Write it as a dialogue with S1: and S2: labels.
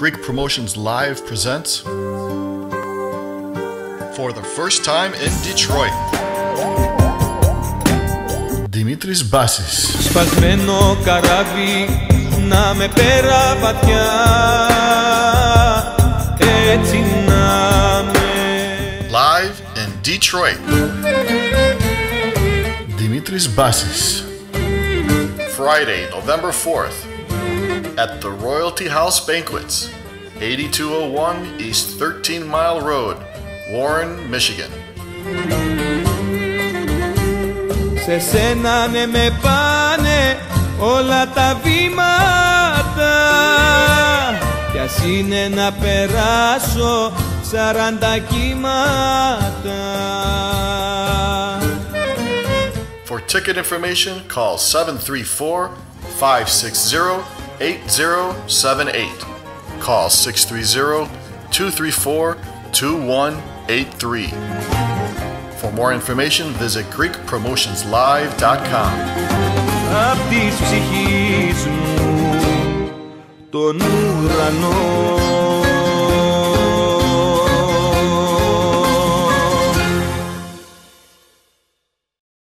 S1: Greek Promotions Live presents for the first time in Detroit, Δημήτρης Μπάσης.
S2: Σπασμένο καράβι να με πέρα βαθιά, έτσι να με.
S1: Live in Detroit, Δημήτρης Μπάσης. Friday, November 4th, at the Royalty House Banquets, 8201 East 13 Mile Road, Warren, Michigan.
S2: Σε σένα ναι με πάνε όλα τα βήματα, κι ας είναι να περάσω 40 κύματα.
S1: For ticket information, call 734-560-8078. Call 630-234-2183. For more information, visit GreekPromotionsLive.com.
S2: Απ' της ψυχής μου τον ουρανό